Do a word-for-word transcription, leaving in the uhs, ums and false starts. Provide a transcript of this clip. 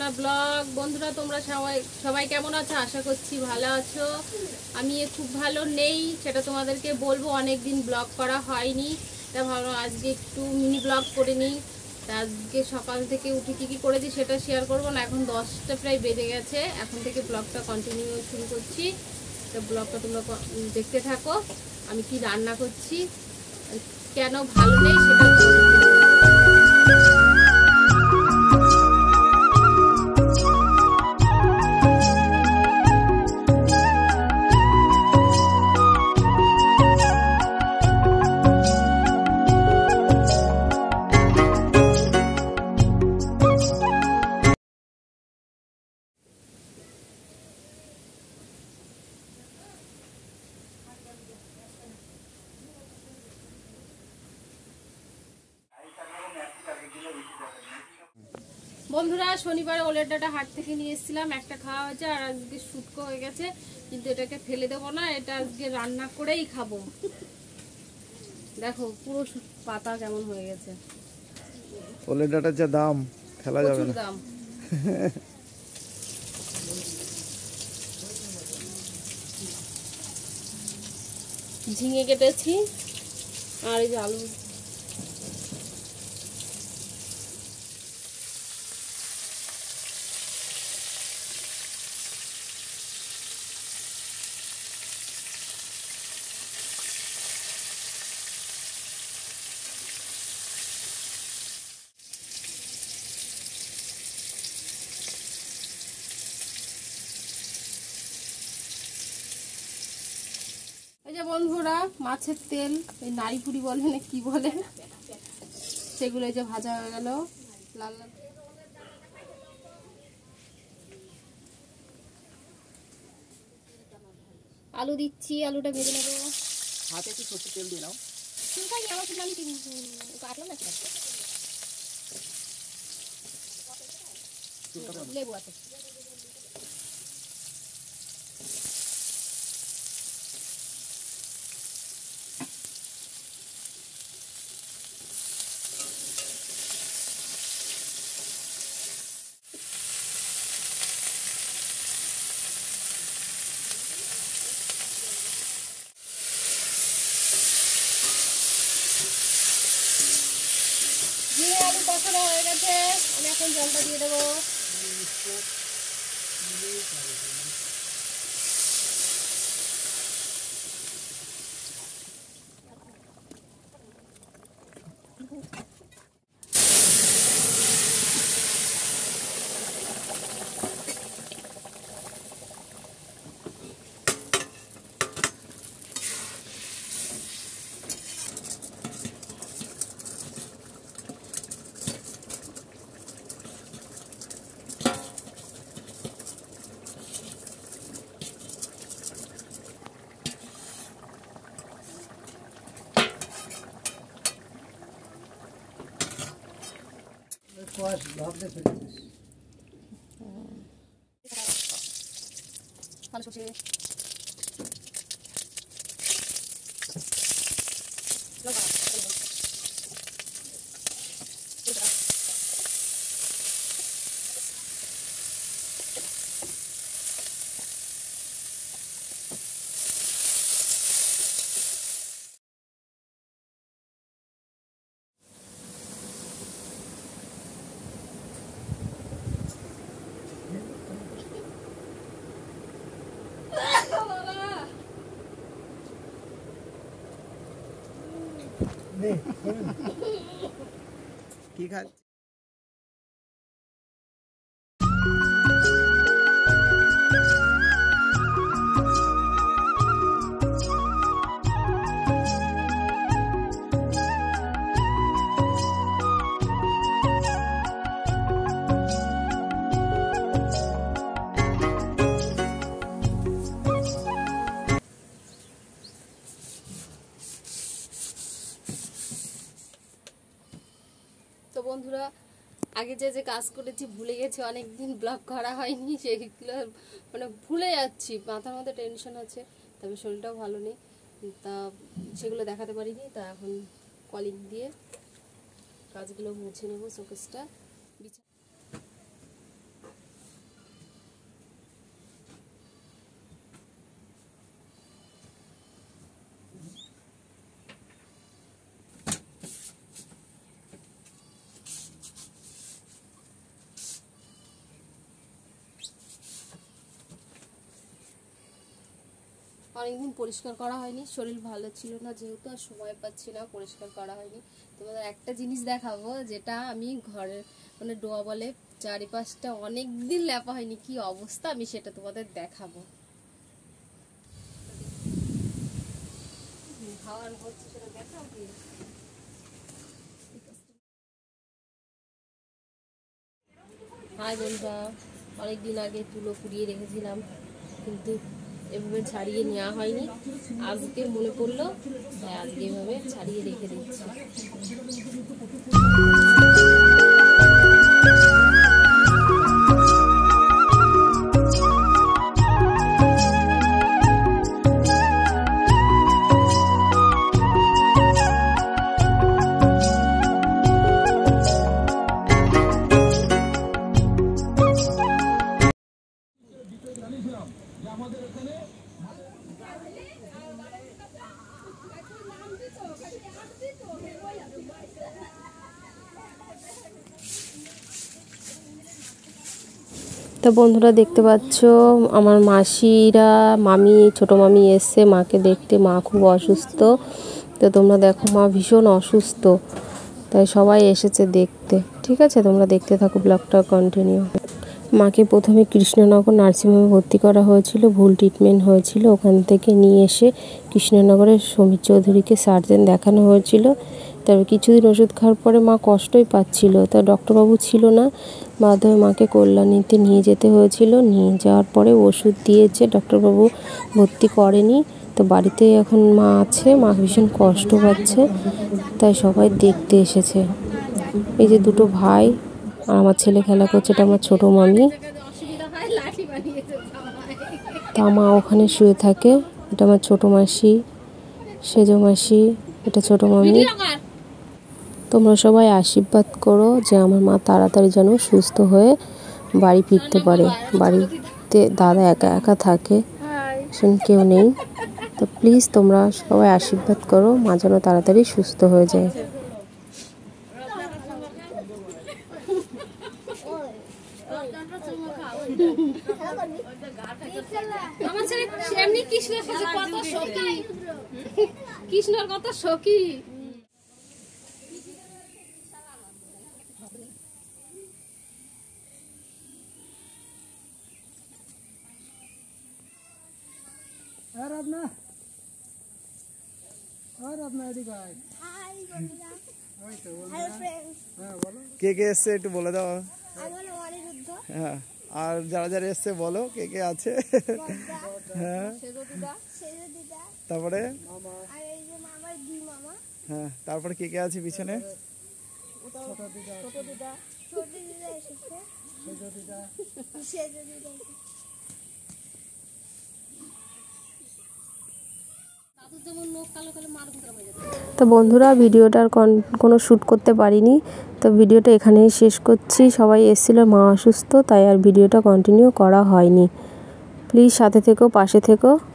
Blog. বন্ধুরা তোমরা সবাই সবাই কেমন আছো? আশা করছি ভালো আছো। আমি খুব ভালো নেই, সেটা তোমাদেরকে বলবো। অনেক দিন ব্লগ করা হয়নি, তা ভাবলাম আজকে একটু মিনি ব্লগ করে নিই। তা আজকে সকাল থেকে উঠে কী কী করেছি সেটা শেয়ার করবো না। এখন দশটা প্রায় বেজে গেছে, এখন থেকে ব্লগটা কন্টিনিউ শুরু করছি। তো ব্লগটা তোমরা দেখতে থাকো, আমি কি রান্না করছি, কেন ভালো নেই সেটা বন্ধুরা। শনিবারে ওলের ডাটা হাট থেকে নিয়ে এসেছিলাম, একটা খাওয়া হয়েছে আর আজকে শুটকো হয়ে গেছে, কিন্তু এটাকে ফেলে দেবো না, এটা আজকে রান্না করেই খাবো। দেখো পুরো পাতা কেমন হয়ে গেছে। ওলের ডাটার যা দাম, ফেলা যাবে না। দাম ঝিঙে কেটেছি আর এই যে আলু। এই যে বন্ধুরা মাছের তেল, এই নাড়িপুরি বলে না কি বলে, সেগুলো এই যে ভাজা হয়ে গেল লাল লাল। আলু দিচ্ছি, আলুটা ভেজে নেবো। হাতে একটু সরষের তেল দিয়ে নাও। লেবু আছে। আলু কষানো হয়ে গেছে, আমি এখন জলটা দিয়ে দেবো। ভালো সরষে লঙ্কা কি খাচ্ছি? তো বন্ধুরা, আগে যে যে কাজ করেছি ভুলে গেছি, অনেকদিন ব্লগ করা হয়নি, সেগুলো মানে ভুলে যাচ্ছি, মাথার মধ্যে টেনশন আছে, তবে শরীরটাও ভালো নেই, তা সেগুলো দেখাতে পারিনি। তা এখন কলিং দিয়ে কাজগুলো মুছে নেবো, শোকেসটা। অনেকদিন পরিষ্কার করা হয়নি, শরীর ভালো ছিল না যেহেতু, আর সময় পাচ্ছি না, পরিষ্কার করা হয়নি। তোমাদের একটা জিনিস দেখাবো যেটা আমি ঘরের মানে ডোয়া বলে চারিপাশটা অনেক দিন লেপা হয়নি, কি অবস্থা আমি সেটা তোমাদের দেখাবো। খাওয়ার হচ্ছে সেটা দেখাও কি? হাই বন্ধুরা, অনেকদিন আগে তুলো কুড়িয়ে রেখেছিলাম কিন্তু এভাবে ছাড়িয়ে নেওয়া হয়নি, আজকে মনে পড়লো তাই আজকে এভাবে ছাড়িয়ে রেখে দিচ্ছি। তো বন্ধুরা দেখতে পাচ্ছ আমার মাসিরা, মামি, ছোট মামি এসছে মাকে দেখতে। মা খুব অসুস্থ, তো তোমরা দেখো মা ভীষণ অসুস্থ, তাই সবাই এসেছে দেখতে। ঠিক আছে, তোমরা দেখতে থাকো ব্লগটা কন্টিনিউ। মাকে প্রথমে কৃষ্ণনগর নার্সিংহোমে ভর্তি করা হয়েছিল, ভুল ট্রিটমেন্ট হয়েছিল, ওখান থেকে নিয়ে এসে কৃষ্ণনগরের সমীর চৌধুরীকে সার্জেন দেখানো হয়েছিল। তারপর কিছুদিন ওষুধ খাওয়ার পরে মা কষ্টই পাচ্ছিল, তা ডক্টরবাবু ছিল না, বাধ্য হয়ে মাকে কল্যাণীতে নিয়ে যেতে হয়েছিল। নিয়ে যাওয়ার পরে ওষুধ দিয়েছে, ডক্টরবাবু ভর্তি করেনি। তো বাড়িতে এখন মা আছে, মা ভীষণ কষ্ট পাচ্ছে, তাই সবাই দেখতে এসেছে। এই যে দুটো ভাই আর আমার ছেলে খেলা করছে, এটা আমার ছোটো মামি। তা মা ওখানে শুয়ে থাকে, এটা আমার ছোটো মাসি, সেজো মাসি, এটা ছোটো মামি। তোমরা সবাই আশীর্বাদ করো যে আমার মা তাড়াতাড়ি যেন সুস্থ হয়ে বাড়ি ফিরতে পারে। বাড়িতে দাদা একা একা থাকে, কেউ নেই, তো প্লিজ তোমরা সবাই আশীর্বাদ করো মা যেন তাড়াতাড়ি সুস্থ হয়ে যায়। আমার ছেলে এমনি কৃষ্ণের সাথে কত সখী, কৃষ্ণের কত সখী। কে কে এসছে একটু বলে দাও। হ্যাঁ, আর যারা যারা এসছে বলো কে কে আছে। হ্যাঁ, তারপরে হ্যাঁ, তারপরে কে কে আছে পিছনে। তো বন্ধুরা ভিডিওটার কোনো শ্যুট করতে পারিনি, তো ভিডিওটা এখানেই শেষ করছি। সবাই এসেছিল, মা অসুস্থ, তাই আর ভিডিওটা কন্টিনিউ করা হয়নি। প্লিজ সাথে থেকো, পাশে থেকো।